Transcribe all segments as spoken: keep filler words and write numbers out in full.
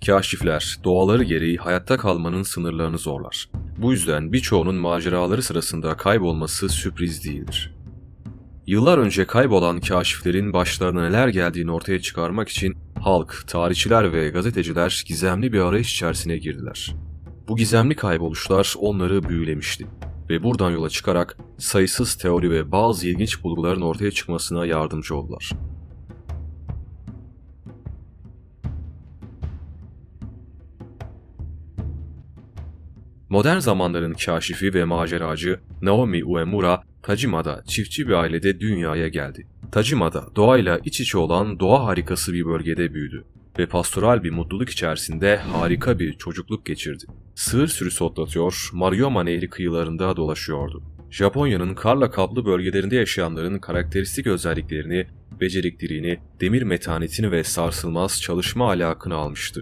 Kâşifler doğaları gereği hayatta kalmanın sınırlarını zorlar. Bu yüzden birçoğunun maceraları sırasında kaybolması sürpriz değildir. Yıllar önce kaybolan kâşiflerin başlarına neler geldiğini ortaya çıkarmak için halk, tarihçiler ve gazeteciler gizemli bir arayış içerisine girdiler. Bu gizemli kayboluşlar onları büyülemişti ve buradan yola çıkarak sayısız teori ve bazı ilginç bulguların ortaya çıkmasına yardımcı oldular. Modern zamanların kâşifi ve maceracı Naomi Uemura, Tajima'da çiftçi bir ailede dünyaya geldi. Tajima'da doğayla iç içe olan doğa harikası bir bölgede büyüdü ve pastoral bir mutluluk içerisinde harika bir çocukluk geçirdi. Sığır sürüsü otlatıyor, Marioma Nehri kıyılarında dolaşıyordu. Japonya'nın karla kaplı bölgelerinde yaşayanların karakteristik özelliklerini, becerikliliğini, demir metanetini ve sarsılmaz çalışma ahlakını almıştı.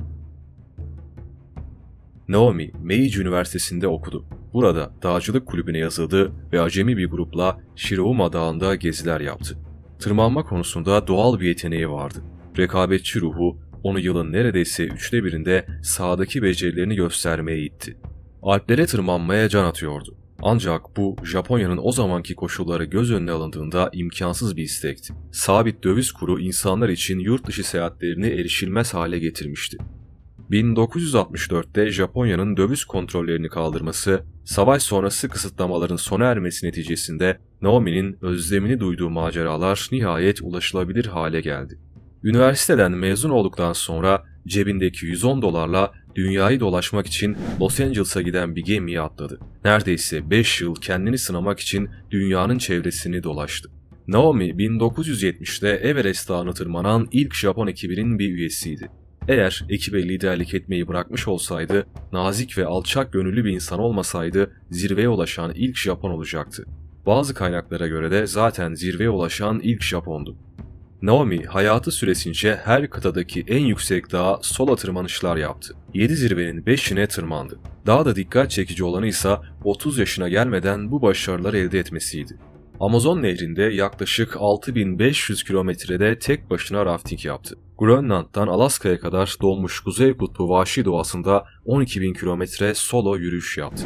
Naomi, Meiji Üniversitesi'nde okudu. Burada dağcılık kulübüne yazıldı ve acemi bir grupla Shiroma Dağı'nda geziler yaptı. Tırmanma konusunda doğal bir yeteneği vardı. Rekabetçi ruhu onu yılın neredeyse üçte birinde sahadaki becerilerini göstermeye itti. Alplere tırmanmaya can atıyordu. Ancak bu Japonya'nın o zamanki koşulları göz önüne alındığında imkansız bir istekti. Sabit döviz kuru insanlar için yurt dışı seyahatlerini erişilmez hale getirmişti. bin dokuz yüz altmış dörtte Japonya'nın döviz kontrollerini kaldırması, savaş sonrası kısıtlamaların sona ermesi neticesinde Naomi'nin özlemini duyduğu maceralar nihayet ulaşılabilir hale geldi. Üniversiteden mezun olduktan sonra cebindeki yüz on dolarla dünyayı dolaşmak için Los Angeles'a giden bir gemiye atladı. Neredeyse beş yıl kendini sınamak için dünyanın çevresini dolaştı. Naomi bin dokuz yüz yetmişte Everest Dağı'nı tırmanan ilk Japon ekibinin bir üyesiydi. Eğer ekibe liderlik etmeyi bırakmış olsaydı, nazik ve alçak gönüllü bir insan olmasaydı zirveye ulaşan ilk Japon olacaktı. Bazı kaynaklara göre de zaten zirveye ulaşan ilk Japondu. Naomi hayatı süresince her kıtadaki en yüksek dağa solo tırmanışlar yaptı. yedi zirvenin beşine tırmandı. Daha da dikkat çekici olanı ise otuz yaşına gelmeden bu başarıları elde etmesiydi. Amazon Nehri'nde yaklaşık altı bin beş yüz kilometrede tek başına rafting yaptı. Grönland'dan Alaska'ya kadar donmuş Kuzey Kutbu vahşi doğasında on iki bin kilometre solo yürüyüş yaptı.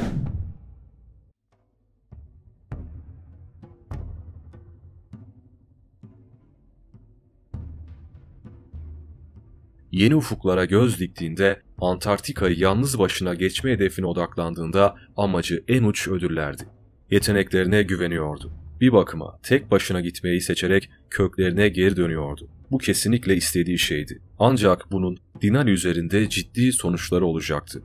Yeni ufuklara göz diktiğinde, Antarktika'yı yalnız başına geçme hedefine odaklandığında amacı en uç ödüllerdi. Yeteneklerine güveniyordu. Bir bakıma tek başına gitmeyi seçerek köklerine geri dönüyordu. Bu kesinlikle istediği şeydi. Ancak bunun Denali üzerinde ciddi sonuçları olacaktı.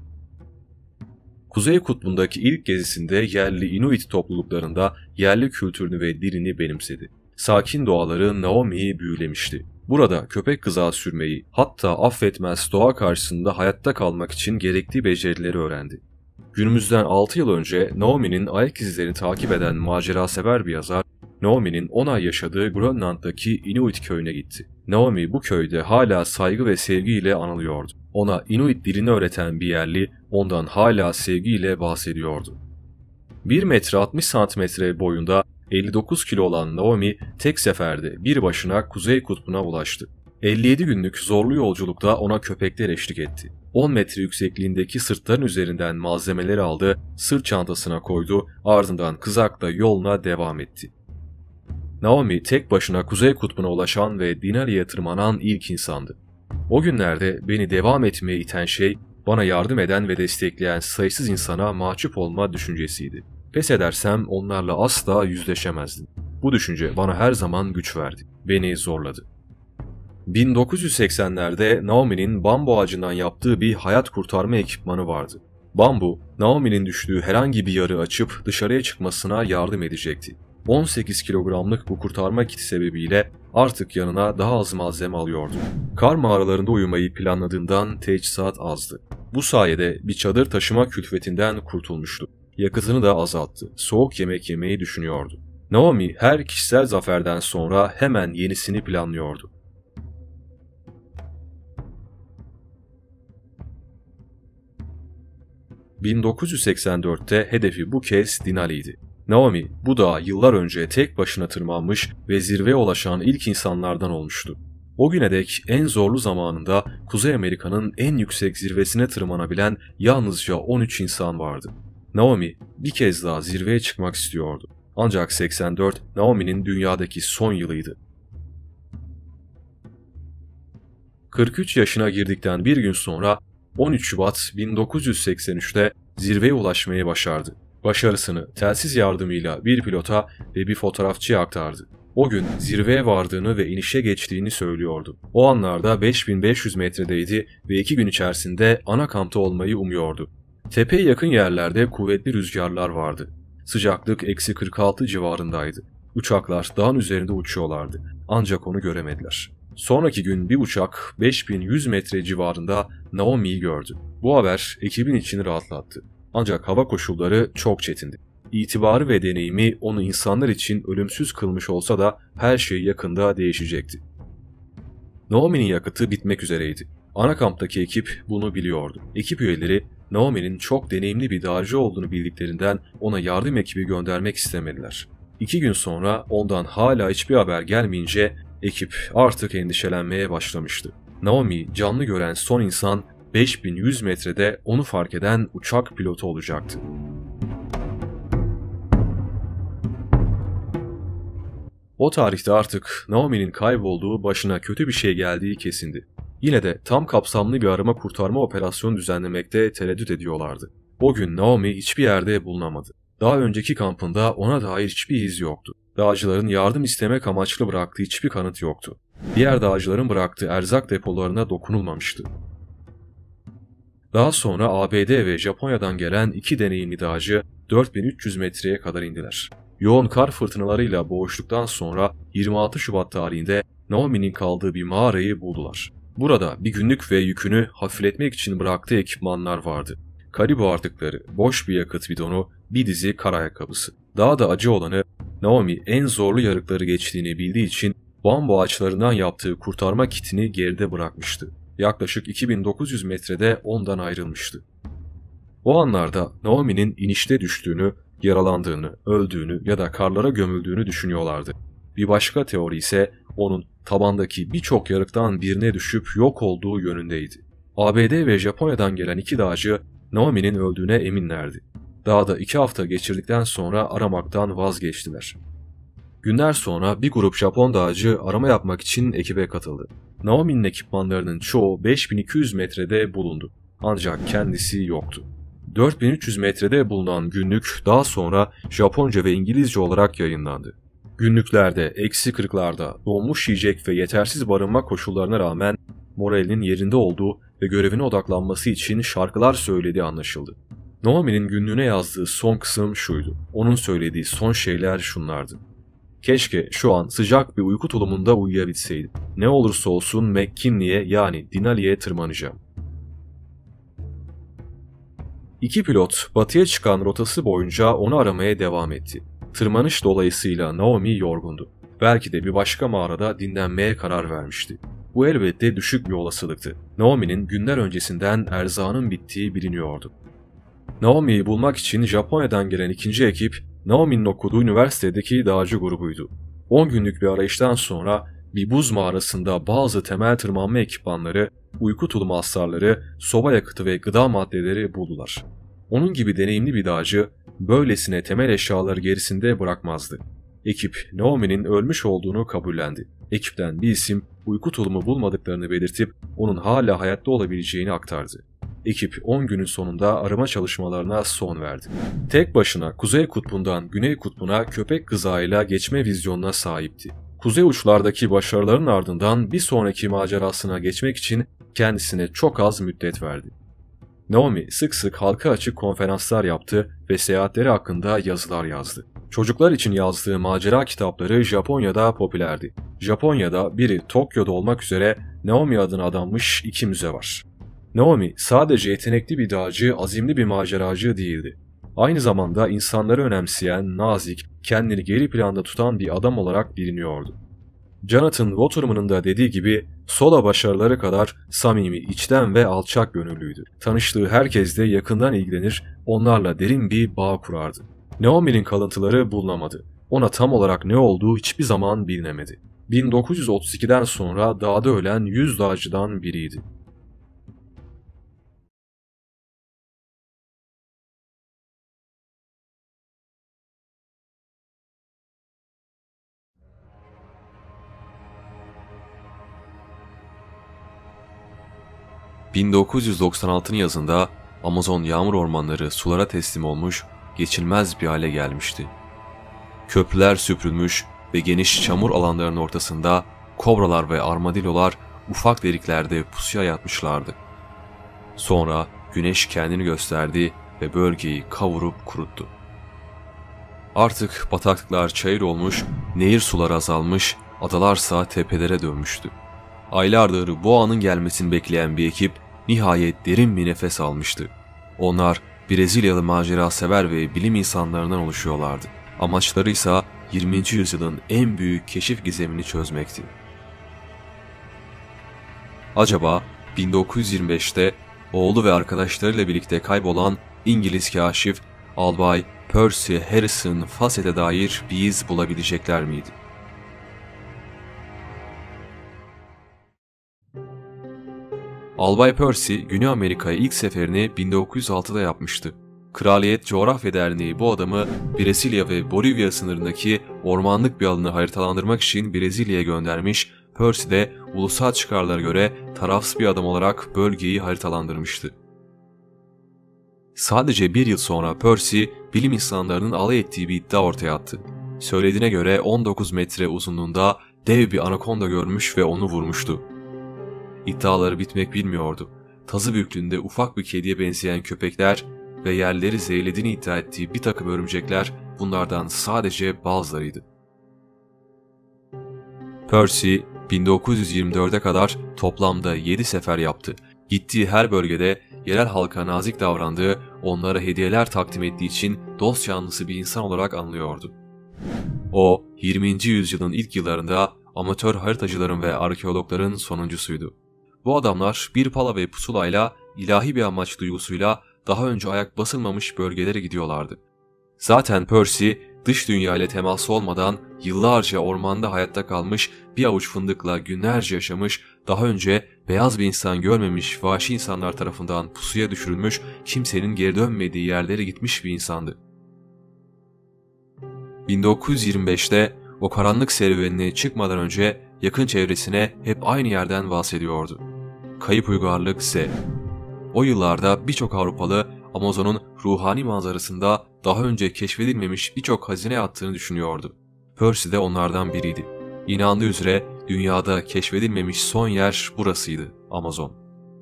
Kuzey Kutbu'ndaki ilk gezisinde yerli Inuit topluluklarında yerli kültürünü ve dilini benimsedi. Sakin doğaları Naomi'yi büyülemişti. Burada köpek kızağı sürmeyi, hatta affetmez doğa karşısında hayatta kalmak için gerekli becerileri öğrendi. Günümüzden altı yıl önce Naomi'nin ayak izlerini takip eden macerasever bir yazar, Naomi'nin on ay yaşadığı Grönland'daki Inuit köyüne gitti. Naomi bu köyde hala saygı ve sevgiyle anılıyordu. Ona Inuit dilini öğreten bir yerli ondan hala sevgiyle bahsediyordu. bir metre altmış santimetre boyunda elli dokuz kilo olan Naomi tek seferde bir başına Kuzey Kutbu'na ulaştı. elli yedi günlük zorlu yolculukta ona köpekler eşlik etti. on metre yüksekliğindeki sırtların üzerinden malzemeleri aldı, sırt çantasına koydu, ardından kızakla yoluna devam etti. Naomi tek başına Kuzey Kutbu'na ulaşan ve Denali'ye tırmanan ilk insandı. O günlerde beni devam etmeye iten şey, bana yardım eden ve destekleyen sayısız insana mahcup olma düşüncesiydi. Pes edersem onlarla asla yüzleşemezdim. Bu düşünce bana her zaman güç verdi. Beni zorladı. bin dokuz yüz seksenlerde Naomi'nin bambu ağacından yaptığı bir hayat kurtarma ekipmanı vardı. Bambu, Naomi'nin düştüğü herhangi bir yarı açıp dışarıya çıkmasına yardım edecekti. on sekiz kilogramlık bu kurtarma kiti sebebiyle artık yanına daha az malzeme alıyordu. Kar mağaralarında uyumayı planladığından teçhizat azdı. Bu sayede bir çadır taşıma külfetinden kurtulmuştu. Yakıtını da azalttı. Soğuk yemek yemeyi düşünüyordu. Naomi her kişisel zaferden sonra hemen yenisini planlıyordu. bin dokuz yüz seksen dörtte hedefi bu kez Denali'ydi. Naomi bu dağa yıllar önce tek başına tırmanmış ve zirveye ulaşan ilk insanlardan olmuştu. O güne dek en zorlu zamanında Kuzey Amerika'nın en yüksek zirvesine tırmanabilen yalnızca on üç insan vardı. Naomi bir kez daha zirveye çıkmak istiyordu. Ancak seksen dört Naomi'nin dünyadaki son yılıydı. kırk üç yaşına girdikten bir gün sonra on üç Şubat bin dokuz yüz seksen üçte zirveye ulaşmayı başardı. Başarısını telsiz yardımıyla bir pilota ve bir fotoğrafçıya aktardı. O gün zirveye vardığını ve inişe geçtiğini söylüyordu. O anlarda beş bin beş yüz metredeydi ve iki gün içerisinde ana kampta olmayı umuyordu. Tepeye yakın yerlerde kuvvetli rüzgarlar vardı. Sıcaklık eksi kırk altı civarındaydı. Uçaklar dağın üzerinde uçuyorlardı. Ancak onu göremediler. Sonraki gün bir uçak beş bin yüz metre civarında Naomi'yi gördü. Bu haber ekibin içini rahatlattı. Ancak hava koşulları çok çetindi. İtibarı ve deneyimi onu insanlar için ölümsüz kılmış olsa da her şey yakında değişecekti. Naomi'nin yakıtı bitmek üzereydi. Ana kamptaki ekip bunu biliyordu. Ekip üyeleri Naomi'nin çok deneyimli bir dağcı olduğunu bildiklerinden ona yardım ekibi göndermek istemediler. İki gün sonra ondan hala hiçbir haber gelmeyince ekip artık endişelenmeye başlamıştı. Naomi canlı gören son insan beş bin yüz metrede onu fark eden uçak pilotu olacaktı. O tarihte artık Naomi'nin kaybolduğu, başına kötü bir şey geldiği kesindi. Yine de tam kapsamlı bir arama kurtarma operasyonu düzenlemekte tereddüt ediyorlardı. O gün Naomi hiçbir yerde bulunamadı. Daha önceki kampında ona dair hiçbir iz yoktu. Dağcıların yardım istemek amaçlı bıraktığı hiçbir kanıt yoktu. Diğer dağcıların bıraktığı erzak depolarına dokunulmamıştı. Daha sonra A B D ve Japonya'dan gelen iki deneyimli dağcı dört bin üç yüz metreye kadar indiler. Yoğun kar fırtınalarıyla boğuştuktan sonra yirmi altı Şubat tarihinde Naomi'nin kaldığı bir mağarayı buldular. Burada bir günlük ve yükünü hafifletmek için bıraktığı ekipmanlar vardı. Karibu artıkları, boş bir yakıt bidonu, bir dizi kar ayakkabısı. Daha da acı olanı, Naomi en zorlu yarıkları geçtiğini bildiği için bambu ağaçlarından yaptığı kurtarma kitini geride bırakmıştı. Yaklaşık iki bin dokuz yüz metrede ondan ayrılmıştı. O anlarda Naomi'nin inişte düştüğünü, yaralandığını, öldüğünü ya da karlara gömüldüğünü düşünüyorlardı. Bir başka teori ise onun tabandaki birçok yarıktan birine düşüp yok olduğu yönündeydi. A B D ve Japonya'dan gelen iki dağcı Naomi'nin öldüğüne eminlerdi. Dağda iki hafta geçirdikten sonra aramaktan vazgeçtiler. Günler sonra bir grup Japon dağcı arama yapmak için ekibe katıldı. Naomi'nin ekipmanlarının çoğu beş bin iki yüz metrede bulundu. Ancak kendisi yoktu. dört bin üç yüz metrede bulunan günlük daha sonra Japonca ve İngilizce olarak yayınlandı. Günlüklerde eksi kırklarda donmuş yiyecek ve yetersiz barınma koşullarına rağmen moralinin yerinde olduğu ve görevine odaklanması için şarkılar söylediği anlaşıldı. Naomi'nin günlüğüne yazdığı son kısım şuydu. Onun söylediği son şeyler şunlardı. Keşke şu an sıcak bir uyku tulumunda uyuyabilseydim. Ne olursa olsun McKinley'e yani Denali'ye tırmanacağım. İki pilot batıya çıkan rotası boyunca onu aramaya devam etti. Tırmanış dolayısıyla Naomi yorgundu. Belki de bir başka mağarada dinlenmeye karar vermişti. Bu elbette düşük bir olasılıktı. Naomi'nin günler öncesinden erzağının bittiği biliniyordu. Naomi'yi bulmak için Japonya'dan gelen ikinci ekip, Naomi'nin okuduğu üniversitedeki dağcı grubuydu. on günlük bir arayıştan sonra bir buz mağarasında bazı temel tırmanma ekipmanları, uyku tulumu astarları, soba yakıtı ve gıda maddeleri buldular. Onun gibi deneyimli bir dağcı böylesine temel eşyaları gerisinde bırakmazdı. Ekip Naomi'nin ölmüş olduğunu kabullendi. Ekipten bir isim uyku tulumu bulmadıklarını belirtip onun hala hayatta olabileceğini aktardı. Ekip on günün sonunda arama çalışmalarına son verdi. Tek başına Kuzey Kutbu'ndan Güney Kutbu'na köpek kızağıyla geçme vizyonuna sahipti. Kuzey uçlardaki başarıların ardından bir sonraki macerasına geçmek için kendisine çok az müddet verdi. Naomi sık sık halka açık konferanslar yaptı ve seyahatleri hakkında yazılar yazdı. Çocuklar için yazdığı macera kitapları Japonya'da popülerdi. Japonya'da biri Tokyo'da olmak üzere Naomi adına adanmış iki müze var. Naomi sadece yetenekli bir dağcı, azimli bir maceracı değildi. Aynı zamanda insanları önemseyen, nazik, kendini geri planda tutan bir adam olarak biliniyordu. Jonathan Waterman'ın da dediği gibi solo başarıları kadar samimi, içten ve alçak gönüllüydü. Tanıştığı herkesle yakından ilgilenir, onlarla derin bir bağ kurardı. Naomi'nin kalıntıları bulunamadı. Ona tam olarak ne olduğu hiçbir zaman bilinemedi. bin dokuz yüz otuz ikiden sonra dağda ölen yüz dağcıdan biriydi. bin dokuz yüz doksan altının yazında Amazon yağmur ormanları sulara teslim olmuş, geçilmez bir hale gelmişti. Köprüler süpürülmüş ve geniş çamur alanlarının ortasında kobralar ve armadillolar ufak deliklerde pusuya yatmışlardı. Sonra güneş kendini gösterdi ve bölgeyi kavurup kuruttu. Artık bataklıklar çayır olmuş, nehir suları azalmış, adalarsa tepelere dönmüştü. Aylardır bu anın gelmesini bekleyen bir ekip nihayet derin bir nefes almıştı. Onlar Brezilyalı macera sever ve bilim insanlarından oluşuyorlardı. Amaçları ise yirminci yüzyılın en büyük keşif gizemini çözmekti. Acaba bin dokuz yüz yirmi beşte oğlu ve arkadaşlarıyla birlikte kaybolan İngiliz kaşif Albay Percy Harrison Fawcett'e dair bir iz bulabilecekler miydi? Albay Percy, Güney Amerika'ya ilk seferini bin dokuz yüz altıda yapmıştı. Kraliyet Coğrafya Derneği bu adamı Brezilya ve Bolivya sınırındaki ormanlık bir alanı haritalandırmak için Brezilya'ya göndermiş, Percy de ulusal çıkarlara göre tarafsız bir adam olarak bölgeyi haritalandırmıştı. Sadece bir yıl sonra Percy, bilim insanlarının alay ettiği bir iddia ortaya attı. Söylediğine göre on dokuz metre uzunluğunda dev bir anakonda görmüş ve onu vurmuştu. İddiaları bitmek bilmiyordu. Tazı büyüklüğünde ufak bir kediye benzeyen köpekler ve yerleri zehirlediğini iddia ettiği bir takım örümcekler bunlardan sadece bazılarıydı. Percy, bin dokuz yüz yirmi dörde kadar toplamda yedi sefer yaptı. Gittiği her bölgede yerel halka nazik davrandığı, onlara hediyeler takdim ettiği için dost canlısı bir insan olarak anılıyordu. O, yirminci yüzyılın ilk yıllarında amatör haritacıların ve arkeologların sonuncusuydu. Bu adamlar bir pala ve pusulayla, ilahi bir amaç duygusuyla daha önce ayak basılmamış bölgelere gidiyorlardı. Zaten Percy, dış dünya ile teması olmadan yıllarca ormanda hayatta kalmış, bir avuç fındıkla günlerce yaşamış, daha önce beyaz bir insan görmemiş vahşi insanlar tarafından pusuya düşürülmüş, kimsenin geri dönmediği yerlere gitmiş bir insandı. bin dokuz yüz yirmi beşte o karanlık serüvenine çıkmadan önce yakın çevresine hep aynı yerden bahsediyordu. Kayıp uygarlık Z. O yıllarda birçok Avrupalı Amazon'un ruhani manzarasında daha önce keşfedilmemiş birçok hazine yattığını düşünüyordu. Percy de onlardan biriydi. İnandığı üzere dünyada keşfedilmemiş son yer burasıydı, Amazon.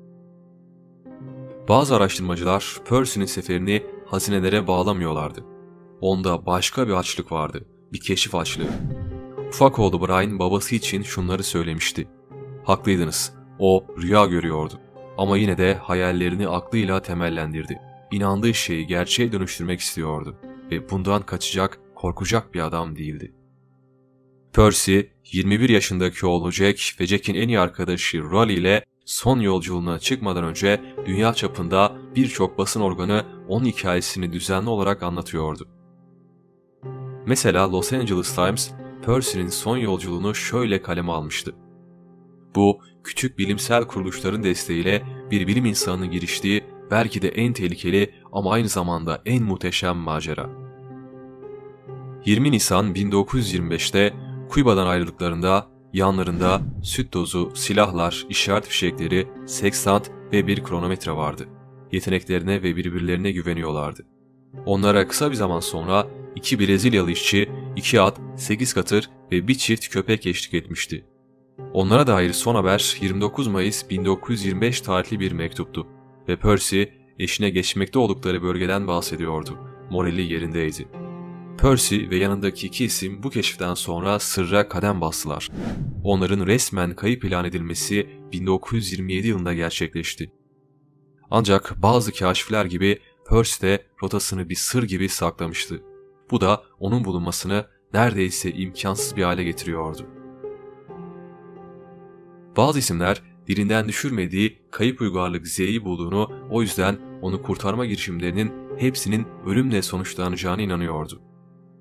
Bazı araştırmacılar Percy'nin seferini hazinelere bağlamıyorlardı. Onda başka bir açlık vardı, bir keşif açlığı. Ufak oğlu Brian babası için şunları söylemişti. Haklıydınız, o rüya görüyordu. Ama yine de hayallerini aklıyla temellendirdi. İnandığı şeyi gerçeğe dönüştürmek istiyordu ve bundan kaçacak, korkacak bir adam değildi. Percy, yirmi bir yaşındaki oğlu Jack ve Jack'in en iyi arkadaşı Raleigh ile son yolculuğuna çıkmadan önce dünya çapında birçok basın organı onun hikayesini düzenli olarak anlatıyordu. Mesela Los Angeles Times, Percy'nin son yolculuğunu şöyle kaleme almıştı. Bu, küçük bilimsel kuruluşların desteğiyle bir bilim insanının giriştiği belki de en tehlikeli ama aynı zamanda en muhteşem macera. yirmi Nisan bin dokuz yüz yirmi beşte Küba'dan ayrıldıklarında yanlarında süt tozu, silahlar, işaret fişekleri, sekstant ve bir kronometre vardı. Yeteneklerine ve birbirlerine güveniyorlardı. Onlara kısa bir zaman sonra iki Brezilyalı işçi, iki at, sekiz katır ve bir çift köpek eşlik etmişti. Onlara dair son haber yirmi dokuz Mayıs bin dokuz yüz yirmi beş tarihli bir mektuptu ve Percy eşine geçmekte oldukları bölgeden bahsediyordu. Morali yerindeydi. Percy ve yanındaki iki isim bu keşiften sonra sırra kadem bastılar. Onların resmen kayıp ilan edilmesi bin dokuz yüz yirmi yedi yılında gerçekleşti. Ancak bazı kaşifler gibi Percy de rotasını bir sır gibi saklamıştı. Bu da onun bulunmasını neredeyse imkansız bir hale getiriyordu. Bazı isimler dilinden düşürmediği kayıp uygarlık Z'yi bulduğunu, o yüzden onu kurtarma girişimlerinin hepsinin ölümle sonuçlanacağına inanıyordu.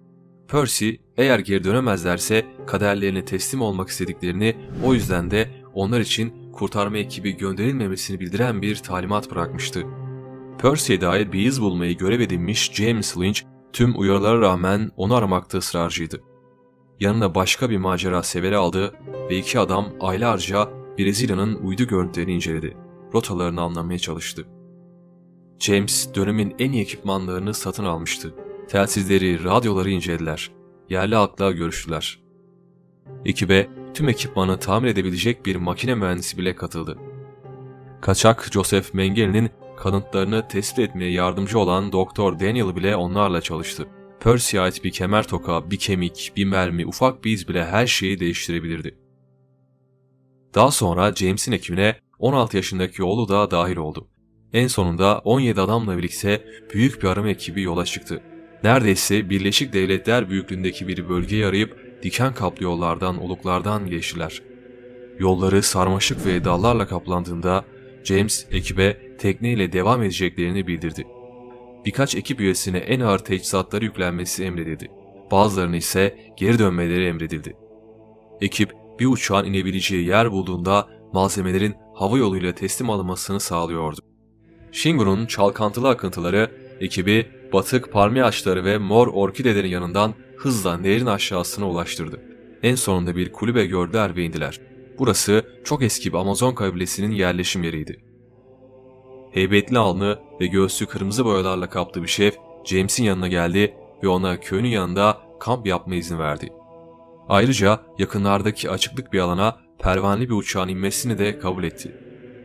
Percy eğer geri dönemezlerse kaderlerine teslim olmak istediklerini, o yüzden de onlar için kurtarma ekibi gönderilmemesini bildiren bir talimat bırakmıştı. Percy'ye dair bir iz bulmayı görev edinmiş James Lynch tüm uyarılara rağmen onu aramakta ısrarcıydı. Yanına başka bir macera severi aldı ve iki adam aylarca Brezilya'nın uydu görüntülerini inceledi. Rotalarını anlamaya çalıştı. James dönemin en iyi ekipmanlarını satın almıştı. Telsizleri, radyoları incelediler. Yerli halkla görüştüler. Ekibe tüm ekipmanı tamir edebilecek bir makine mühendisi bile katıldı. Kaçak Joseph Mengele'nin kanıtlarını tespit etmeye yardımcı olan Doktor Daniel bile onlarla çalıştı. Percy'ye ait bir kemer toka, bir kemik, bir mermi, ufak bir iz bile her şeyi değiştirebilirdi. Daha sonra James'in ekibine on altı yaşındaki oğlu da dahil oldu. En sonunda on yedi adamla birlikte büyük bir arama ekibi yola çıktı. Neredeyse Birleşik Devletler büyüklüğündeki bir bölgeyi arayıp diken kaplı yollardan, oluklardan geçtiler. Yolları sarmaşık ve dallarla kaplandığında James ekibe tekneyle devam edeceklerini bildirdi. Birkaç ekip üyesine en ağır teçhizatları yüklenmesi emredildi. Bazılarına ise geri dönmeleri emredildi. Ekip bir uçağın inebileceği yer bulduğunda malzemelerin hava yoluyla teslim alınmasını sağlıyordu. Shingu'nun çalkantılı akıntıları ekibi batık palmiye ağaçları ve mor orkidelerin yanından hızla nehrin aşağısına ulaştırdı. En sonunda bir kulübe gördüler ve indiler. Burası çok eski bir Amazon kabilesinin yerleşim yeriydi. Heybetli alnı ve göğsü kırmızı boyalarla kaplı bir şef James'in yanına geldi ve ona köyünün yanında kamp yapma izni verdi. Ayrıca yakınlardaki açıklık bir alana pervaneli bir uçağın inmesini de kabul etti.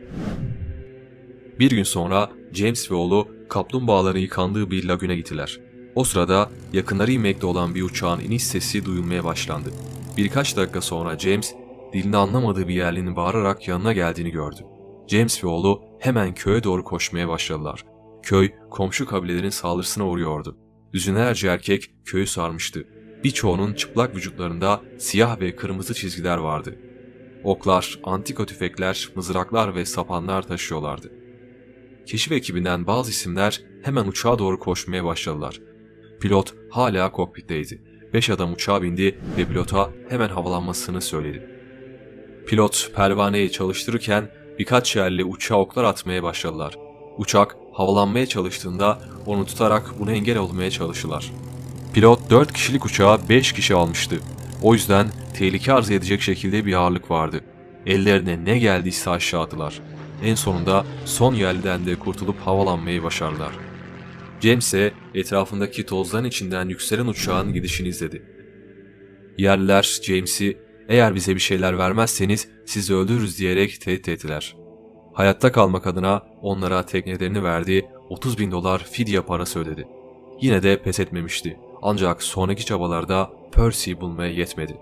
Bir gün sonra James ve oğlu kaplumbağaların yıkandığı bir lagüne gittiler. O sırada yakınları inmekte olan bir uçağın iniş sesi duyulmaya başlandı. Birkaç dakika sonra James, dilini anlamadığı bir yerlinin bağırarak yanına geldiğini gördü. James ve oğlu hemen köye doğru koşmaya başladılar. Köy, komşu kabilelerin saldırısına uğruyordu. Düzinelerce erkek köyü sarmıştı. Birçoğunun çıplak vücutlarında siyah ve kırmızı çizgiler vardı. Oklar, antika tüfekler, mızraklar ve sapanlar taşıyorlardı. Keşif ekibinden bazı isimler hemen uçağa doğru koşmaya başladılar. Pilot hala kokpitteydi. Beş adam uçağa bindi ve pilota hemen havalanmasını söyledi. Pilot pervaneyi çalıştırırken birkaç yerli uçağa oklar atmaya başladılar. Uçak havalanmaya çalıştığında onu tutarak buna engel olmaya çalıştılar. Pilot dört kişilik uçağa beş kişi almıştı. O yüzden tehlike arz edecek şekilde bir ağırlık vardı. Ellerine ne geldiyse aşağı attılar. En sonunda son yerliden de kurtulup havalanmayı başardılar. James ise etrafındaki tozların içinden yükselen uçağın gidişini izledi. Yerliler James'i "Eğer bize bir şeyler vermezseniz sizi öldürürüz" diyerek tehdit ettiler. Hayatta kalmak adına onlara teknelerini verdiği otuz bin dolar fidye parası ödedi. Yine de pes etmemişti. Ancak sonraki çabalarda Percy'yi bulmaya yetmedi.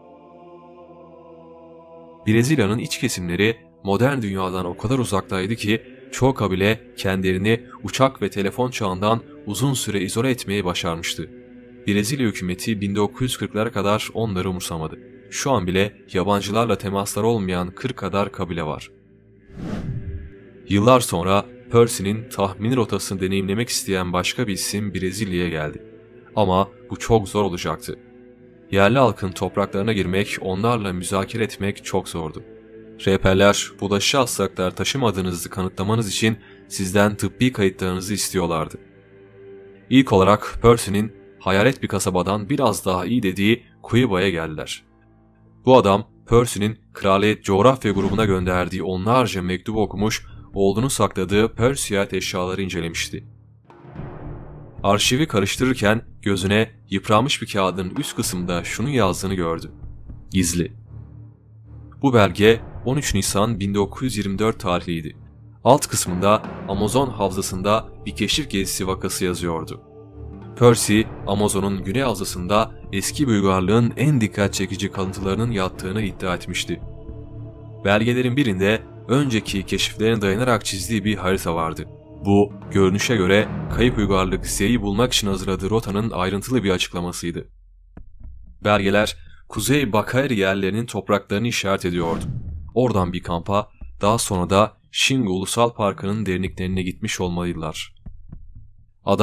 Brezilya'nın iç kesimleri modern dünyadan o kadar uzaktaydı ki çoğu kabile kendilerini uçak ve telefon çağından uzun süre izole etmeyi başarmıştı. Brezilya hükümeti bin dokuz yüz kırklara kadar onları umursamadı. Şu an bile yabancılarla temasları olmayan kırk kadar kabile var. Yıllar sonra Percy'nin tahmini rotasını deneyimlemek isteyen başka bir isim Brezilya'ya geldi. Ama bu çok zor olacaktı. Yerli halkın topraklarına girmek, onlarla müzakere etmek çok zordu. Rehberler, bulaşıcı hastalıklar taşımadığınızı kanıtlamanız için sizden tıbbi kayıtlarınızı istiyorlardı. İlk olarak Percy'nin hayalet bir kasabadan biraz daha iyi dediği Cuiba'ya geldiler. Bu adam, Percy'nin kraliyet coğrafya grubuna gönderdiği onlarca mektubu okumuş, oğlunu sakladığı Percy'ye ait eşyaları incelemişti. Arşivi karıştırırken gözüne yıpranmış bir kağıdın üst kısmında şunun yazdığını gördü: Gizli. Bu belge on üç Nisan bin dokuz yüz yirmi dört tarihliydi. Alt kısmında Amazon havzasında bir keşif gezisi vakası yazıyordu. Percy, Amazon'un güney havzasında eski bir uygarlığın en dikkat çekici kalıntılarının yattığını iddia etmişti. Belgelerin birinde önceki keşiflerine dayanarak çizdiği bir harita vardı. Bu, görünüşe göre kayıp uygarlık Z'yi bulmak için hazırladığı rotanın ayrıntılı bir açıklamasıydı. Belgeler, Kuzey Bakayri yerlerinin topraklarını işaret ediyordu. Oradan bir kampa, daha sonra da Shingu Ulusal Parkı'nın derinliklerine gitmiş olmalılar. Adam,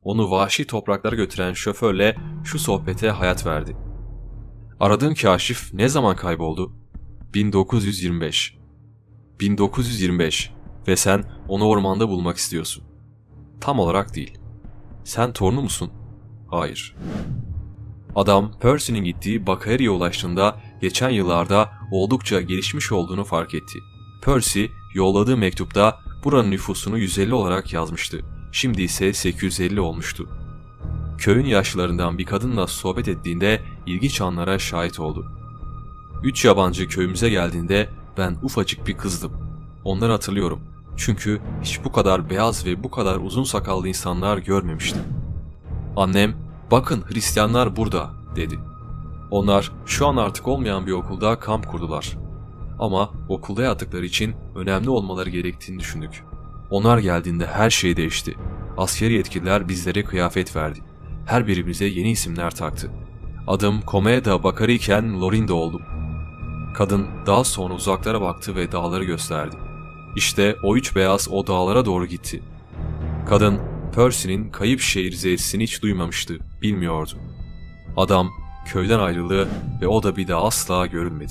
onu vahşi topraklara götüren şoförle şu sohbete hayat verdi. Aradığın kaşif ne zaman kayboldu? bin dokuz yüz yirmi beş. bin dokuz yüz yirmi beş ve sen onu ormanda bulmak istiyorsun. Tam olarak değil. Sen torunu musun? Hayır. Adam Percy'nin gittiği Bakayri'ye ulaştığında geçen yıllarda oldukça gelişmiş olduğunu fark etti. Percy yolladığı mektupta buranın nüfusunu yüz elli olarak yazmıştı. Şimdi ise sekiz yüz elli olmuştu. Köyün yaşlılarından bir kadınla sohbet ettiğinde ilginç anlara şahit oldu. Üç yabancı köyümüze geldiğinde ben ufacık bir kızdım. Onları hatırlıyorum. Çünkü hiç bu kadar beyaz ve bu kadar uzun sakallı insanlar görmemiştim. Annem, "Bakın Hristiyanlar burada," dedi. Onlar şu an artık olmayan bir okulda kamp kurdular. Ama okulda yattıkları için önemli olmaları gerektiğini düşündük. Onlar geldiğinde her şey değişti. Askeri yetkililer bizlere kıyafet verdi. Her birimize yeni isimler taktı. Adım Komeda Bakari iken Lorinda oldum. Kadın daha sonra uzaklara baktı ve dağları gösterdi. İşte o üç beyaz o dağlara doğru gitti. Kadın Percy'nin kayıp şehir zevsini hiç duymamıştı, bilmiyordu. Adam köyden ayrıldı ve o da bir daha asla görülmedi.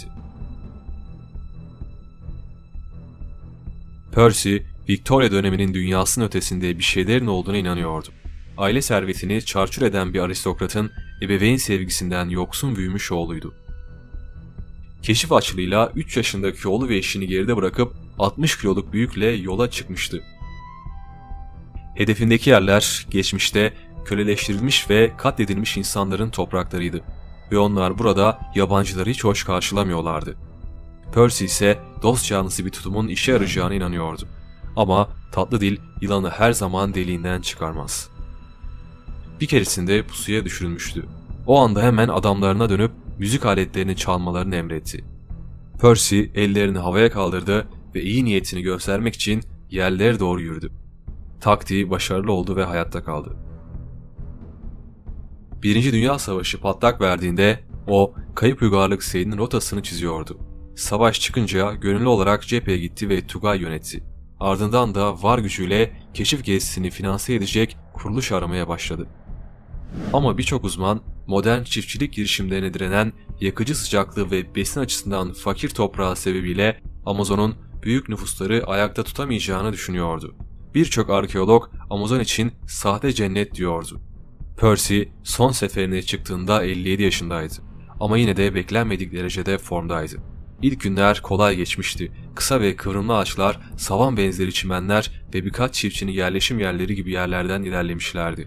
Percy, Victoria döneminin dünyasının ötesinde bir şeylerin olduğuna inanıyordu. Aile servetini çarçur eden bir aristokratın ebeveyn sevgisinden yoksun büyümüş oğluydu. Keşif açlığıyla üç yaşındaki oğlu ve eşini geride bırakıp altmış kiloluk büyükle yola çıkmıştı. Hedefindeki yerler geçmişte köleleştirilmiş ve katledilmiş insanların topraklarıydı ve onlar burada yabancıları hiç hoş karşılamıyorlardı. Percy ise dost canlısı bir tutumun işe yarayacağına inanıyordu. Ama tatlı dil yılanı her zaman deliğinden çıkarmaz. Bir keresinde pusuya düşürülmüştü. O anda hemen adamlarına dönüp müzik aletlerini çalmalarını emretti. Percy ellerini havaya kaldırdı ve iyi niyetini göstermek için yerlere doğru yürüdü. Taktiği başarılı oldu ve hayatta kaldı. Birinci Dünya Savaşı patlak verdiğinde o kayıp uygarlık seyrinin rotasını çiziyordu. Savaş çıkınca gönüllü olarak cepheye gitti ve Tugay yönetti. Ardından da var gücüyle keşif gezisini finanse edecek kuruluş aramaya başladı. Ama birçok uzman modern çiftçilik girişimlerine direnen yakıcı sıcaklığı ve besin açısından fakir toprağı sebebiyle Amazon'un büyük nüfusları ayakta tutamayacağını düşünüyordu. Birçok arkeolog Amazon için sahte cennet diyordu. Percy son seferine çıktığında elli yedi yaşındaydı. Ama yine de beklenmedik derecede formdaydı. İlk günler kolay geçmişti. Kısa ve kıvrımlı ağaçlar, savan benzeri çimenler ve birkaç çiftçinin yerleşim yerleri gibi yerlerden ilerlemişlerdi.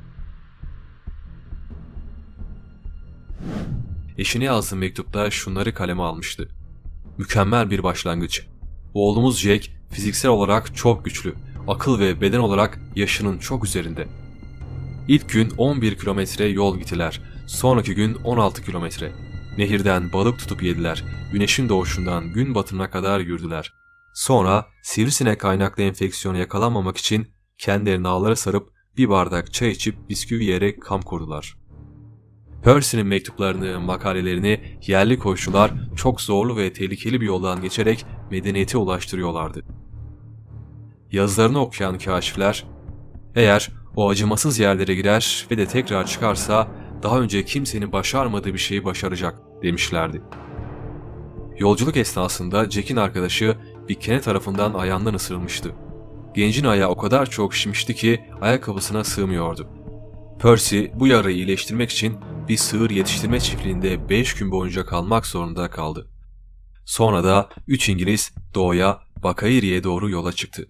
Eşine yazdığı mektupta şunları kaleme almıştı. Mükemmel bir başlangıç. Oğlumuz Jack fiziksel olarak çok güçlü, akıl ve beden olarak yaşının çok üzerinde. İlk gün on bir kilometre yol gittiler, sonraki gün on altı kilometre. Nehirden balık tutup yediler, güneşin doğuşundan gün batımına kadar yürüdüler. Sonra sivrisinek kaynaklı enfeksiyona yakalanmamak için kendilerini ağlara sarıp bir bardak çay içip bisküvi yiyerek kamp kurdular. Percy'nin mektuplarını, makalelerini yerli koşular çok zorlu ve tehlikeli bir yoldan geçerek medeniyete ulaştırıyorlardı. Yazılarını okuyan kaşifler, eğer o acımasız yerlere girer ve de tekrar çıkarsa daha önce kimsenin başarmadığı bir şeyi başaracak demişlerdi. Yolculuk esnasında Jack'in arkadaşı bir kene tarafından ayağından ısırılmıştı. Gencin ayağı o kadar çok şişmişti ki ayakkabısına sığmıyordu. Percy bu yarayı iyileştirmek için bir sığır yetiştirme çiftliğinde beş gün boyunca kalmak zorunda kaldı. Sonra da üç İngiliz doğuya Bakayri'ye doğru yola çıktı.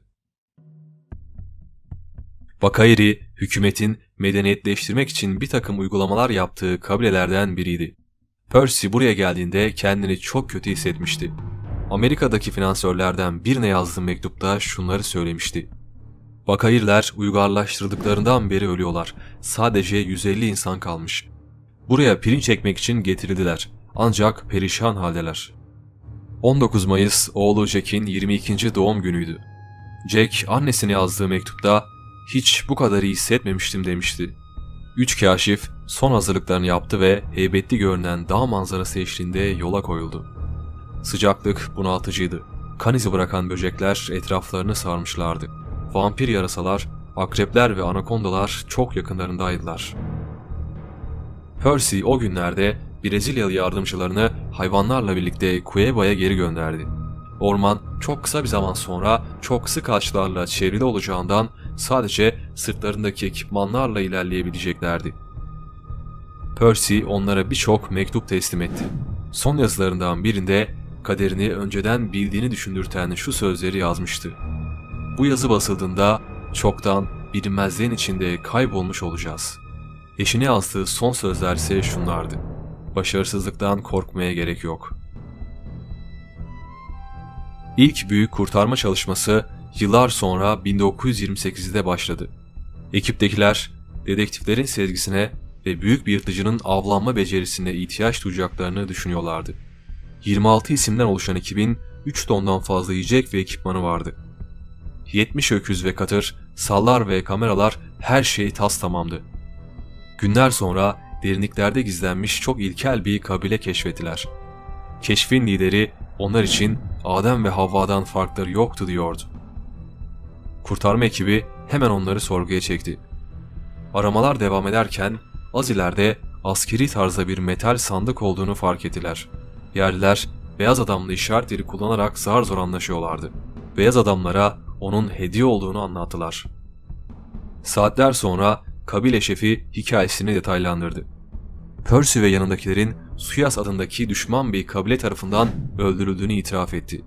Bakayri, hükümetin medeniyetleştirmek için bir takım uygulamalar yaptığı kabilelerden biriydi. Percy buraya geldiğinde kendini çok kötü hissetmişti. Amerika'daki finansörlerden birine yazdığı mektupta şunları söylemişti. Bakayriler uygarlaştırıldıklarından beri ölüyorlar. Sadece yüz elli insan kalmış. Buraya pirinç ekmek için getirildiler. Ancak perişan haldeler. on dokuz Mayıs oğlu Jack'in yirmi ikinci doğum günüydü. Jack annesine yazdığı mektupta hiç bu kadar iyi hissetmemiştim demişti. Üç kaşif son hazırlıklarını yaptı ve heybetli görünen dağ manzarası eşliğinde yola koyuldu. Sıcaklık bunaltıcıydı. Kan izi bırakan böcekler etraflarını sarmışlardı. Vampir yarasalar akrepler ve anakondalar çok yakınlarındaydılar. Percy o günlerde Brezilyalı yardımcılarını hayvanlarla birlikte Cueva'ya geri gönderdi. Orman çok kısa bir zaman sonra çok sık ağaçlarla çevrili olacağından sadece sırtlarındaki ekipmanlarla ilerleyebileceklerdi. Percy onlara birçok mektup teslim etti. Son yazılarından birinde kaderini önceden bildiğini düşündürten şu sözleri yazmıştı. Bu yazı basıldığında çoktan bilinmezliğin içinde kaybolmuş olacağız. Eşine yazdığı son sözler ise şunlardı. Başarısızlıktan korkmaya gerek yok. İlk büyük kurtarma çalışması yıllar sonra bin dokuz yüz yirmi sekizde başladı. Ekiptekiler dedektiflerin sezgisine ve büyük bir yırtıcının avlanma becerisine ihtiyaç duyacaklarını düşünüyorlardı. yirmi altı isimden oluşan ekibin üç tondan fazla yiyecek ve ekipmanı vardı. yetmiş öküz ve katır, sallar ve kameralar, her şey tas tamamdı. Günler sonra derinliklerde gizlenmiş çok ilkel bir kabile keşfettiler. Keşfin lideri onlar için Adem ve Havva'dan farkları yoktu diyordu. Kurtarma ekibi hemen onları sorguya çekti. Aramalar devam ederken az ileride askeri tarzda bir metal sandık olduğunu fark ettiler. Yerliler beyaz adamla işaretleri kullanarak zar zor anlaşıyorlardı. Beyaz adamlara onun hediye olduğunu anlattılar. Saatler sonra kabile şefi hikayesini detaylandırdı. Percy ve yanındakilerin Suyas adındaki düşman bir kabile tarafından öldürüldüğünü itiraf etti.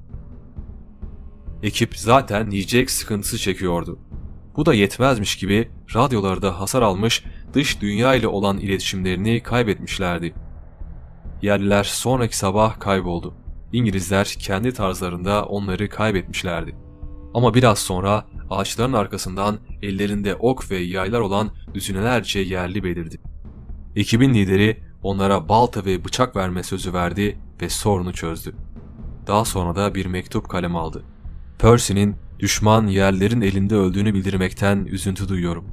Ekip zaten yiyecek sıkıntısı çekiyordu. Bu da yetmezmiş gibi radyolarda hasar almış, dış dünya ile olan iletişimlerini kaybetmişlerdi. Yerliler sonraki sabah kayboldu. İngilizler kendi tarzlarında onları kaybetmişlerdi. Ama biraz sonra ağaçların arkasından ellerinde ok ve yaylar olan düzinelerce yerli belirdi. Ekibin lideri onlara balta ve bıçak verme sözü verdi ve sorunu çözdü. Daha sonra da bir mektup kaleme aldı. Percy'nin düşman yerlerin elinde öldüğünü bildirmekten üzüntü duyuyorum.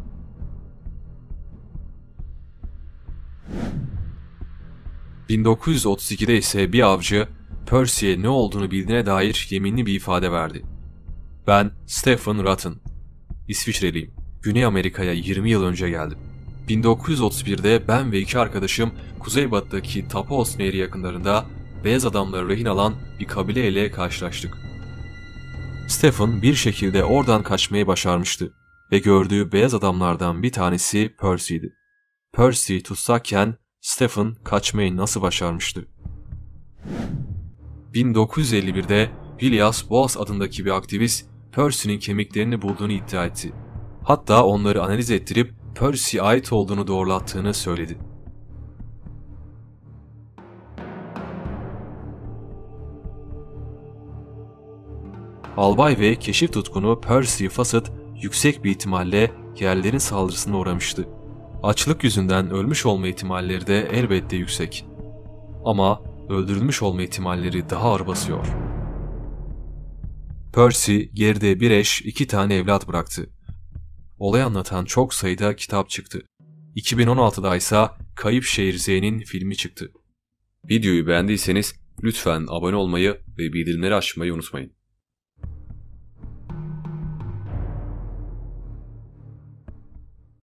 bin dokuz yüz otuz ikide ise bir avcı Percy'ye ne olduğunu bildiğine dair yeminli bir ifade verdi. Ben Stephen Rutten, İsviçreliyim. Güney Amerika'ya yirmi yıl önce geldim. bin dokuz yüz otuz birde ben ve iki arkadaşım kuzeybatıdaki Tapos Nehri yakınlarında beyaz adamları rehin alan bir kabile ile karşılaştık. Stephen bir şekilde oradan kaçmayı başarmıştı ve gördüğü beyaz adamlardan bir tanesi Percy'ydi. Percy tutsakken Stephen kaçmayı nasıl başarmıştı? bin dokuz yüz elli birde Williams Boas adındaki bir aktivist Percy'nin kemiklerini bulduğunu iddia etti. Hatta onları analiz ettirip Percy'ye ait olduğunu doğrulattığını söyledi. Albay ve keşif tutkunu Percy Fawcett yüksek bir ihtimalle yerlerin saldırısına uğramıştı. Açlık yüzünden ölmüş olma ihtimalleri de elbette yüksek. Ama öldürülmüş olma ihtimalleri daha ağır basıyor. Percy geride bir eş, iki tane evlat bıraktı. Olayı anlatan çok sayıda kitap çıktı. iki bin on altıda ise Kayıp Şehir Z'nin filmi çıktı. Videoyu beğendiyseniz lütfen abone olmayı ve bildirimleri açmayı unutmayın.